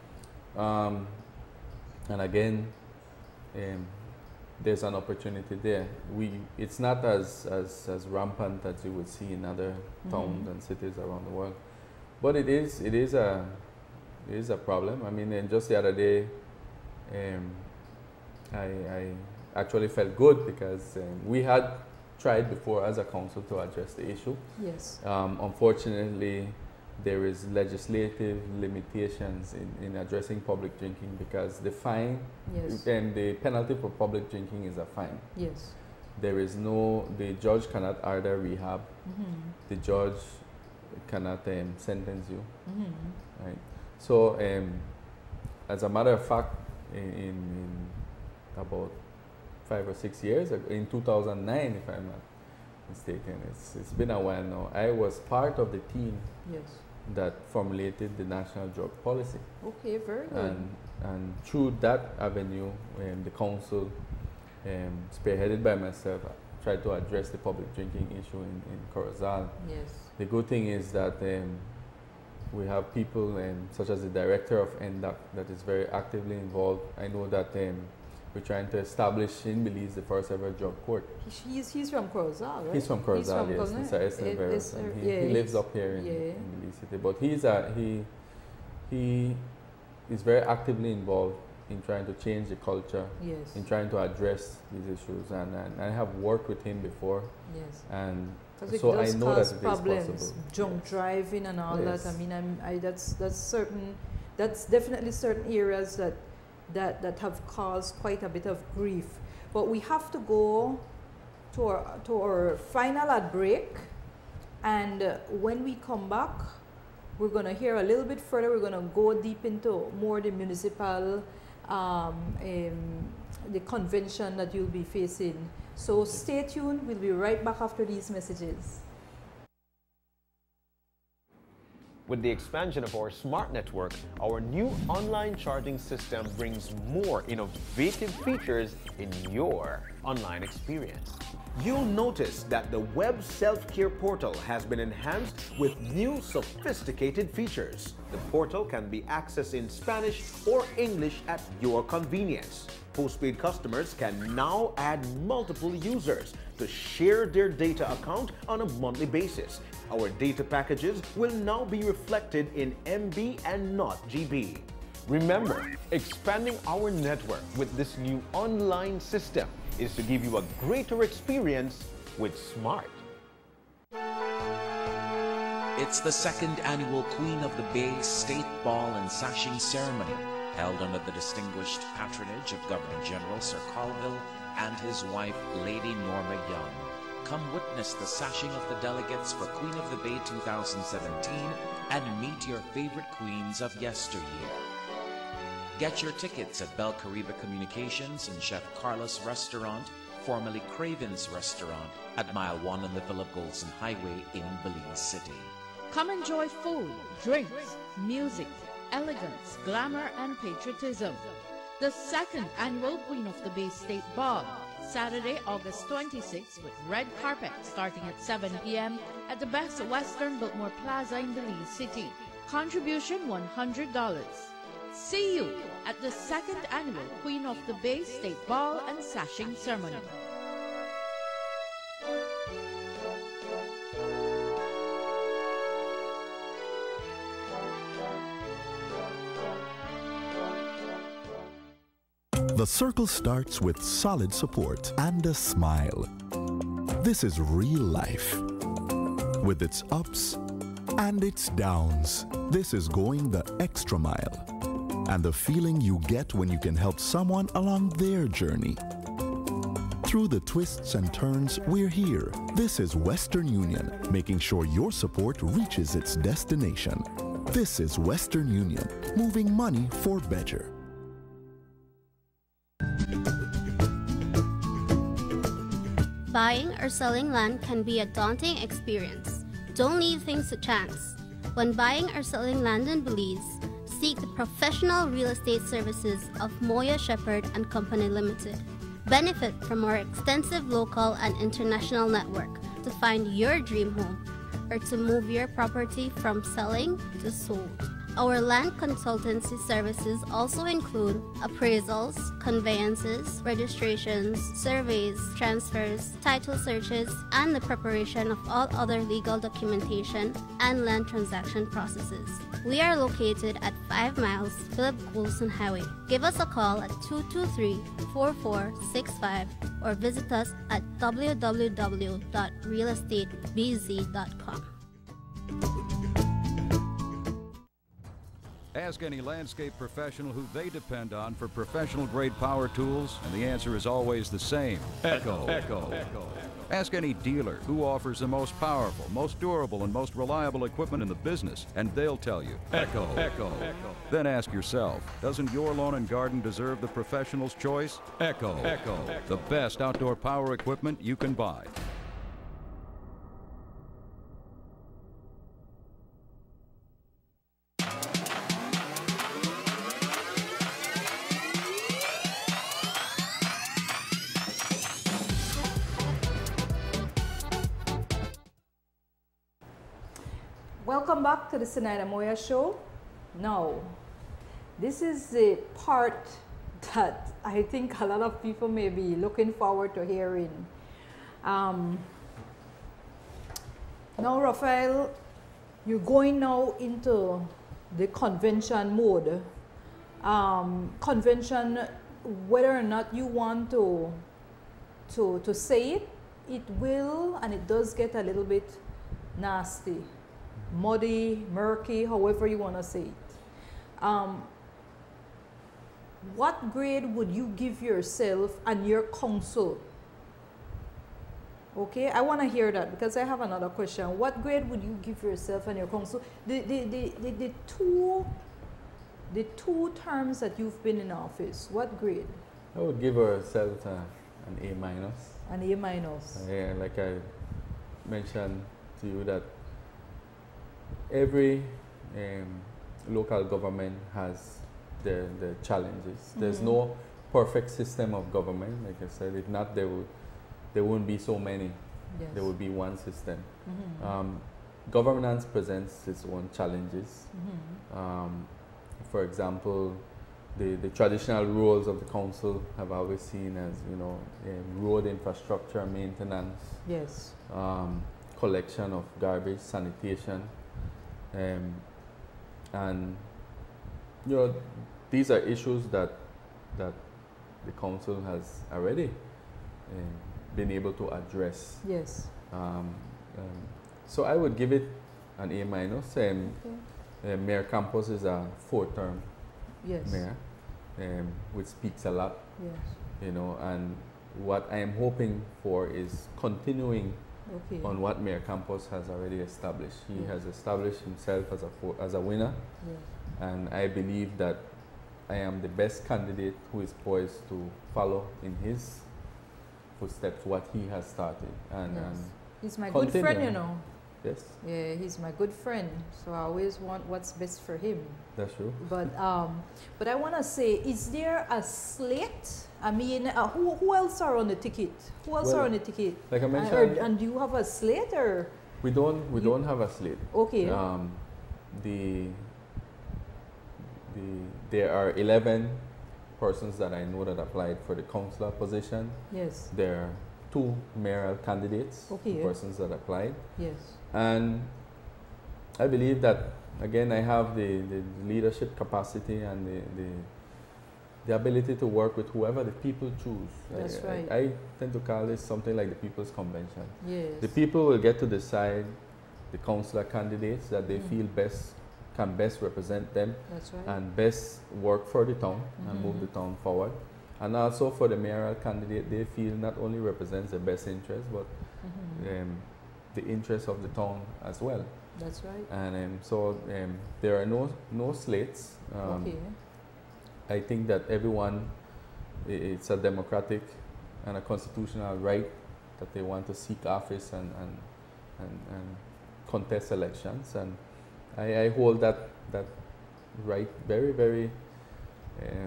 Um, and again, um, there's an opportunity there. We, it's not as, as, as rampant as you would see in other mm-hmm. towns and cities around the world, but it is, it is a, it is a problem. I mean, and just the other day, um, I, I actually felt good because um, we had tried before as a council to address the issue. Yes. Um, unfortunately, there is legislative limitations in, in addressing public drinking because the fine yes. and the penalty for public drinking is a fine. Yes. There is no, the judge cannot order rehab. Mm-hmm. The judge cannot um, sentence you. Mm-hmm. Right. So, um, as a matter of fact, in, in about five or six years, in two thousand nine, if I'm not mistaken, it's, it's been a while now, I was part of the team yes. that formulated the national drug policy. Okay, very good. And, and through that avenue, um, the council, um, spearheaded by myself, tried to address the public drinking issue in, in Corozal. Yes. The good thing is that um, we have people um, such as the director of N D A C that is very actively involved. I know that um, we're trying to establish in Belize the first ever drug court. He's, he's from Corozal, right? He's from Corozal, yes. Mister Esther Veros. He, yeah, he lives up here in, yeah. in Belize City. But he's a, he, he is very actively involved in trying to change the culture, yes. in trying to address these issues. And, and I have worked with him before. Yes. And it so does I know cause that it problems, is possible. Drunk yes. driving and all yes. that. I mean, I'm, I, that's, that's certain, that's definitely certain areas that That, that have caused quite a bit of grief. But we have to go to our, to our final ad break, and uh, when we come back, we're going to hear a little bit further. We're going to go deep into more the municipal, um, um, the convention that you'll be facing. So stay tuned. We'll be right back after these messages. With the expansion of our smart network, our new online charging system brings more innovative features in your online experience. You'll notice that the web self-care portal has been enhanced with new sophisticated features. The portal can be accessed in Spanish or English at your convenience. Postpaid customers can now add multiple users to share their data account on a monthly basis. Our data packages will now be reflected in M B and not G B. Remember, expanding our network with this new online system is to give you a greater experience with Smart. It's the second annual Queen of the Bay State Ball and Sashing Ceremony, held under the distinguished patronage of Governor General Sir Colville and his wife, Lady Norma Young. Come witness the sashing of the delegates for Queen of the Bay two thousand seventeen and meet your favorite queens of yesteryear. Get your tickets at Bel Caribe Communications and Chef Carlos Restaurant, formerly Craven's Restaurant, at Mile one on the Philip Golson Highway in Belize City. Come enjoy food, drinks, music, elegance, glamour, and patriotism. The second annual Queen of the Bay State Ball, Saturday, August twenty-sixth, with red carpet starting at seven p m at the Best Western Biltmore Plaza in Belize City. Contribution one hundred dollars. See you at the second annual Queen of the Bay State Ball and Sashing Ceremony. The circle starts with solid support and a smile. This is real life. With its ups and its downs, this is going the extra mile. And the feeling you get when you can help someone along their journey. Through the twists and turns, we're here. This is Western Union, making sure your support reaches its destination. This is Western Union, moving money for better. Buying or selling land can be a daunting experience. Don't leave things to chance. When buying or selling land in Belize, seek the professional real estate services of Moya Shepherd and Company Limited. Benefit from our extensive local and international network to find your dream home or to move your property from selling to sold. Our land consultancy services also include appraisals, conveyances, registrations, surveys, transfers, title searches, and the preparation of all other legal documentation and land transaction processes. We are located at five miles Philip Golson Highway. Give us a call at two two three, four four six five or visit us at w w w dot real estate b z dot com. Ask any landscape professional who they depend on for professional grade power tools, and the answer is always the same. Echo. Echo. Echo. Ask any dealer who offers the most powerful, most durable, and most reliable equipment in the business, and they'll tell you. Echo. Echo. Echo. Then ask yourself, doesn't your lawn and garden deserve the professional's choice? Echo. Echo. The best outdoor power equipment you can buy. Welcome back to the Senaida Moya Show. Now, this is the part that I think a lot of people may be looking forward to hearing. Um, now, Raphael, you're going now into the convention mode. Um, convention, whether or not you want to, to, to say it, it will, and it does get a little bit nasty. Muddy, murky, however you want to say it. Um, what grade would you give yourself and your council? Okay, I want to hear that because I have another question. What grade would you give yourself and your council? The, the, the, the, the, two, the two terms that you've been in office, what grade? I would give ourselves uh, an A minus. An A minus. Uh, yeah, like I mentioned to you that every um, local government has the, the challenges. Mm-hmm. There's no perfect system of government. Like I said, if not, there would there wouldn't be so many. Yes. There would be one system. Mm-hmm. um, governance presents its own challenges. Mm-hmm. um, for example, the, the traditional roles of the council have always seen as, you know, um, road infrastructure maintenance. Yes. Um, collection of garbage, sanitation. Um, and you know, these are issues that that the council has already um, been able to address. Yes. Um, um, so I would give it an A minus. Um, okay. uh, Mayor Campos is a four-term Yes. mayor, um, which speaks a lot. Yes. You know, and what I am hoping for is continuing Okay. on what Mayor Campos has already established. He Yes. has established himself as a fo- as a winner, Yes. and I believe that I am the best candidate who is poised to follow in his footsteps what he has started. And, Yes. and He's my good friend, you continue. know. yes, Yeah, he's my good friend, so I always want what's best for him. that's true. But um, but I want to say, is there a slate? I mean, uh, who who else are on the ticket? Who else Well, are on the ticket? Like I I mentioned, heard, and do you have a slate or? we don't we you- don't have a slate. Okay. Um, the the there are eleven persons that I know that applied for the councillor position. Yes. There are two mayoral candidates, two Okay. persons that applied, Yes. and I believe that again I have the, the leadership capacity and the, the the ability to work with whoever the people choose. That's I, right. I, I tend to call this something like the People's Convention. Yes. The people will get to decide the councillor candidates that they Mm. feel best can best represent them That's right. and best work for the town and move Mhm. the town forward. And also for the mayoral candidate, they feel not only represents the best interest, but Mhm. um, the interest of the town as well. That's right. And um, so um, there are no no slates. Um, Okay. I think that everyone, i- it's a democratic and a constitutional right that they want to seek office and, and, and, and contest elections. And I, I hold that, that right very, very, um,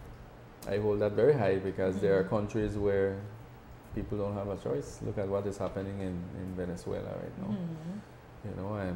I hold that very high because there are Mhm. countries where people don't have a choice. Look at what is happening in, in Venezuela right now. Mhm. You know, um,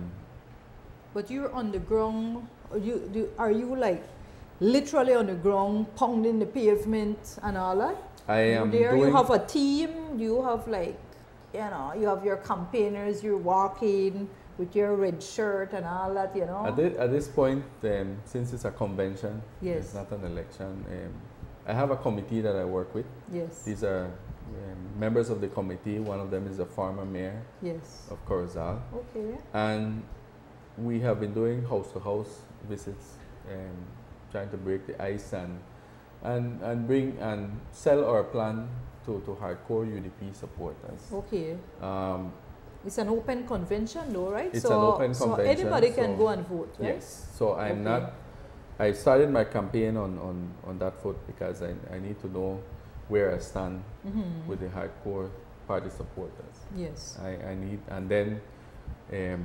But you're on the ground. Are you do? Are you like literally on the ground, pounding the pavement and all that? I You am there. doing. You have a team. You have like, you know, you have your campaigners. You're walking with your red shirt and all that. You know. At, thi- at this point, um, since it's a convention, Yes. it's not an election. Um, I have a committee that I work with. Yes. These are um, members of the committee. One of them is the former mayor Yes. of Corozal, Okay. and we have been doing house-to-house visits, um, trying to break the ice and and and bring and sell our plan to to hardcore U D P supporters. Okay. Um, It's an open convention, though, right? It's so, an open so convention, anybody can so- go and vote, right? Yes. So I'm Okay. not. I started my campaign on, on, on that foot because I, I need to know where I stand Mhm. with the hardcore party supporters. Yes. I, I need, and then um,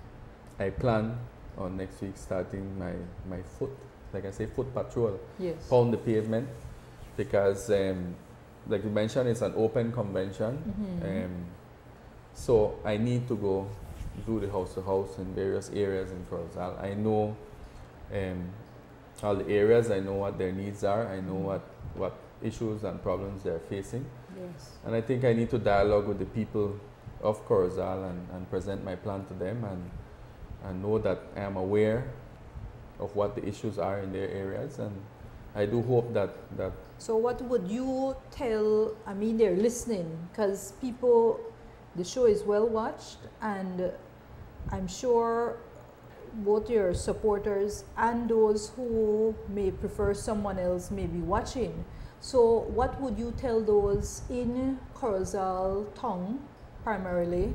I plan on next week starting my, my foot, like I say, foot patrol, Yes. pound the pavement, because um, like you mentioned, it's an open convention. Mhm. Um, so I need to go do the house to house in various areas in Corozal. I know um, all the areas, I know what their needs are, I know Mhm. what, what issues and problems they're facing. Yes. And I think I need to dialogue with the people of Corozal and, and present my plan to them and, and know that I am aware of what the issues are in their areas. And I do hope that, that So what would you tell, I mean, they're listening, because people, the show is well watched, and I'm sure both your supporters and those who may prefer someone else may be watching. So what would you tell those in Corozal town, primarily?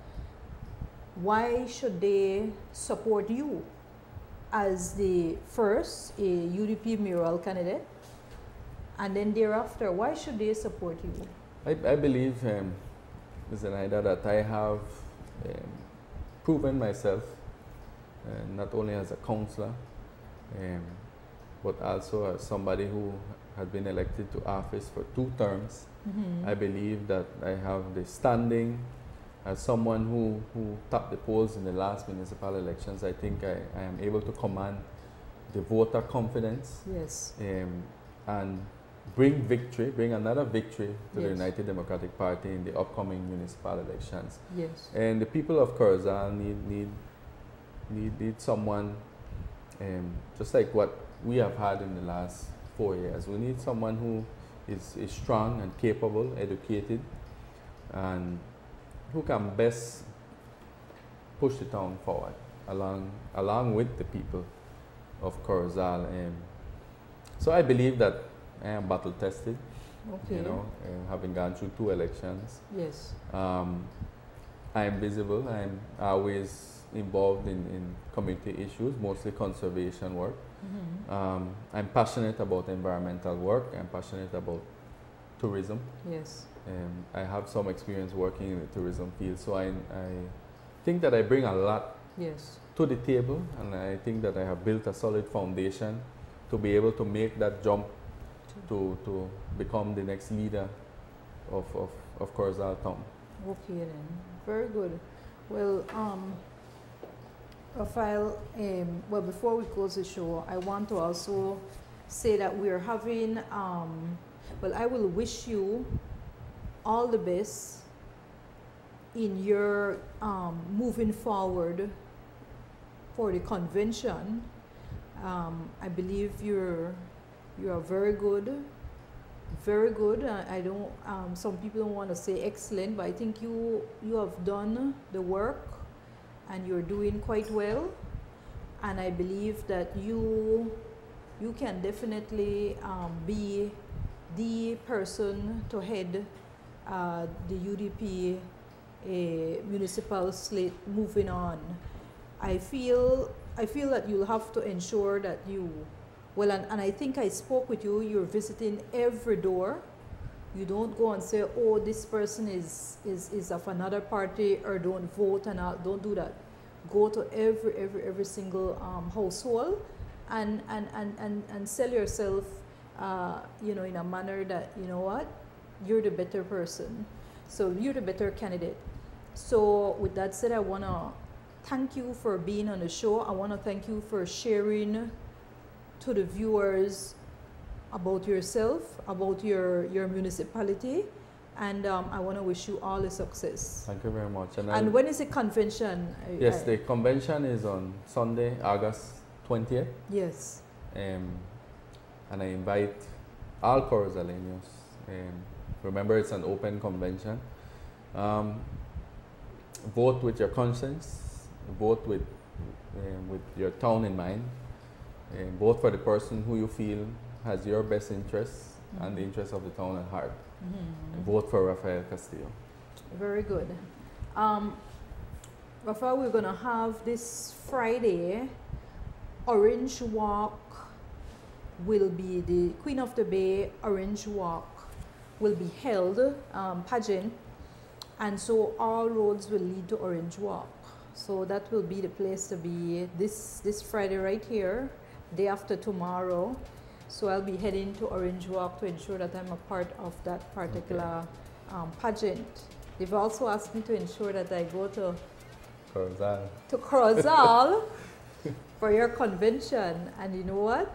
Why should they support you as the first, a U D P mayoral candidate? And then thereafter, why should they support you? I, I believe, um, Miz Zenaida, that I have um, proven myself uh, not only as a councillor, um, but also as somebody who has been elected to office for two terms. Mhm. I believe that I have the standing as someone who, who topped the polls in the last municipal elections. I think I, I am able to command the voter confidence Yes. um, and bring victory, bring another victory to the Yes. United Democratic Party in the upcoming municipal elections. Yes. And the people of Corozal need need need, need someone um, just like what we have had in the last four years. We need someone who is, is strong and capable, educated, and who can best push the town forward along along with the people of Corozal. Um, So I believe that I am battle tested. Okay. You know, uh, having gone through two elections. Yes. Um, I am visible. I'm always involved in, in community issues, mostly conservation work. Mm-hmm. um, I'm passionate about environmental work. I'm passionate about tourism. Yes. Um, I have some experience working in the tourism field, so I, I think that I bring a lot yes. to the table, and I think that I have built a solid foundation to be able to make that jump to, to become the next leader of, of, of Corozal Town. Okay then, very good. Well, um, Raphael, um, well, before we close the show, I want to also say that we're having, um, well, I will wish you all the best in your um, moving forward for the convention. Um, I believe you're you are very good, very good. I, I don't. Um, some people don't want to say excellent, but I think you you have done the work, and you're doing quite well. And I believe that you you can definitely um, be the person to head uh, the U D P a municipal slate moving on. I feel I feel that you'll have to ensure that you, well, and, and I think I spoke with you, you're visiting every door. You don't go and say, oh, this person is, is, is of another party, or don't vote, and all. Don't do that. Go to every, every, every single um, household and, and, and, and, and sell yourself, uh, you know, in a manner that, you know what, you're the better person. So you're the better candidate. So with that said, I want to thank you for being on the show. I want to thank you for sharing to the viewers about yourself, about your, your municipality, and um, I want to wish you all the success. Thank you very much. And, and when is the convention? Yes, I, the convention is on Sunday, August twentieth. Yes. Um, and I invite all Corozaleños. Um, remember, it's an open convention. Um, vote with your conscience. Vote with, um, with your town in mind. Um, vote for the person who you feel has your best interests mm-hmm. and the interests of the town at heart. Mm-hmm. And vote for Raphael Castillo. Very good. Um, Raphael, we're going to have this Friday, Orange Walk will be, the Queen of the Bay Orange Walk will be held, um, pageant, and so all roads will lead to Orange Walk. So that will be the place to be this, this Friday right here, day after tomorrow. So I'll be heading to Orange Walk to ensure that I'm a part of that particular okay. um, pageant. They've also asked me to ensure that I go to Corozal, to Corozal for your convention. And you know what?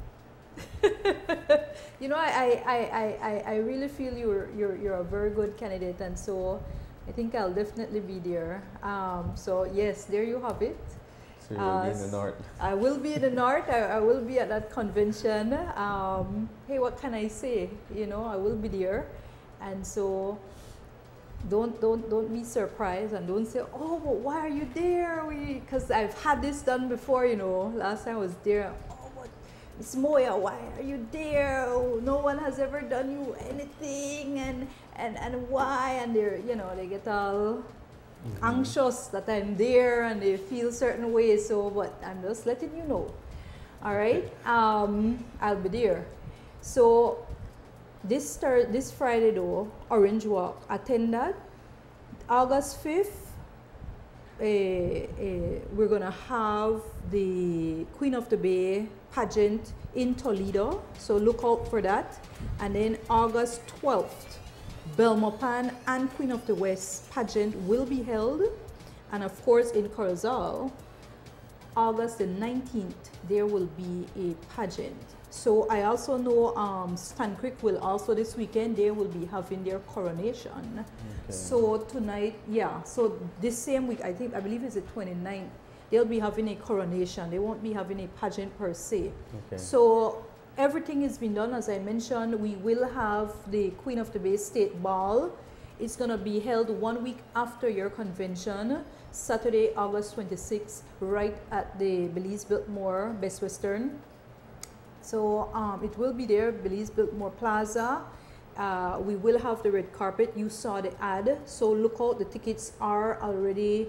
you know, I, I, I, I, I really feel you're, you're, you're a very good candidate, and so I think I'll definitely be there. Um, so yes, there you have it. So you will uh, be in the north. I will be in the north. I, I will be at that convention. Um, hey, what can I say? You know, I will be there, and so don't don't don't be surprised and don't say, oh, but why are you there? Because I've had this done before. You know, last time I was there. Oh, but Miss Moya, why are you there? Oh, no one has ever done you anything, and and and why? And they're, you know, they get all mm-hmm. anxious that I'm there, and they feel certain ways. So, but I'm just letting you know. All right, um, I'll be there. So this start this Friday though, Orange Walk. Attend that. August fifth. Uh, uh, we're gonna have the Queen of the Bay pageant in Toledo, so look out for that. And then August twelfth, Belmopan and Queen of the West pageant will be held, and of course in Corozal, August the nineteenth, there will be a pageant. So I also know um, Stan Creek will also this weekend, they will be having their coronation. Okay. So tonight, yeah, so this same week, I think, I believe it's the twenty-ninth, they'll be having a coronation. They won't be having a pageant per se. Okay. So everything has been done, as I mentioned. We will have the Queen of the Bay State Ball. It's gonna be held one week after your convention, Saturday, August twenty-sixth, right at the Belize Biltmore Best Western. So um, it will be there, Belize Biltmore Plaza. Uh, we will have the red carpet. You saw the ad, so look out. The tickets are already,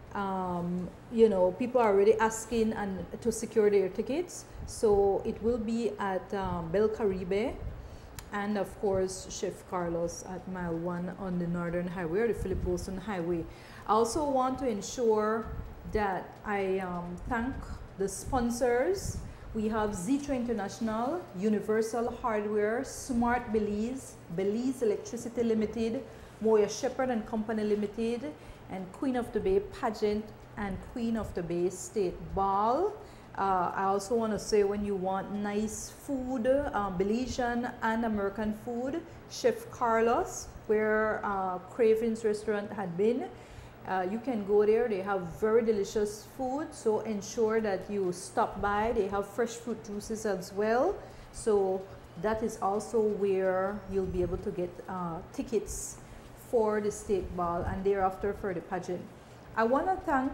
um, you know, people are already asking and to secure their tickets. So it will be at um, Bel Caribe, and of course Chef Carlos at mile one on the Northern Highway, or the Philip Wilson Highway. I also want to ensure that I um, thank the sponsors. We have Zitra International, Universal Hardware, Smart Belize, Belize Electricity Limited, Moya Shepherd and Company Limited, and Queen of the Bay Pageant and Queen of the Bay State Ball. Uh, I also want to say, when you want nice food, um, Belizean and American food, Chef Carlos, where uh, Craven's restaurant had been, uh, you can go there. They have very delicious food, so ensure that you stop by. They have fresh fruit juices as well, so that is also where you'll be able to get uh, tickets for the state ball and thereafter for the pageant. I want to thank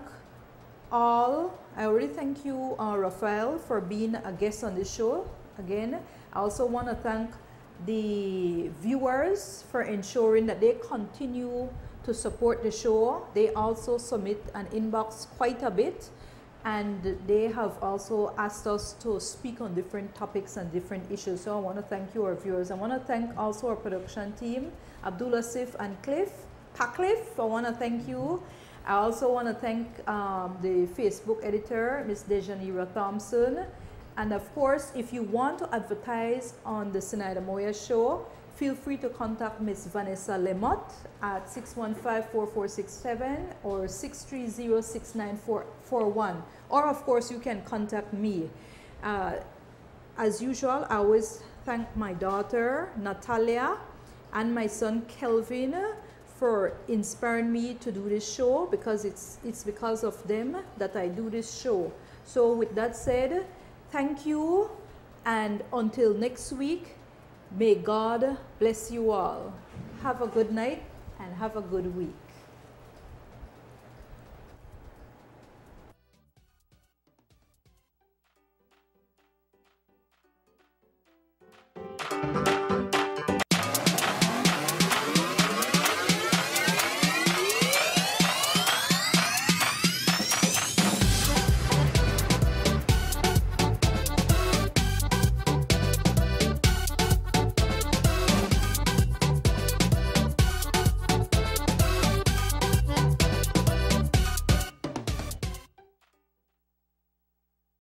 all. I already thank you, uh, Rafael, for being a guest on the show again. I also want to thank the viewers for ensuring that they continue to support the show. They also submit an inbox quite a bit, and they have also asked us to speak on different topics and different issues. So I want to thank you, our viewers. I want to thank also our production team, Abdullasif and Cliff. Pacliff, I want to thank you. I also want to thank um, the Facebook editor, Miss Dejanira Thompson. And of course, if you want to advertise on the Sinaida Moya show, feel free to contact Miss Vanessa Lemott at six one five, four four six seven or six three zero, six nine four four one. Or of course, you can contact me. Uh, as usual, I always thank my daughter, Natalia, and my son, Kelvin, for inspiring me to do this show, because it's it's because of them that I do this show. So with that said, thank you, and until next week, may God bless you all. Have a good night and have a good week.